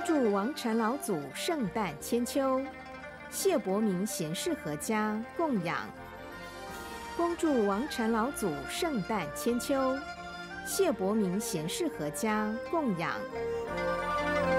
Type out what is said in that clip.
祝王禅老祖圣诞千秋，谢伯明贤士合家供养。恭祝王禅老祖圣诞千秋，谢伯明贤士合家供养。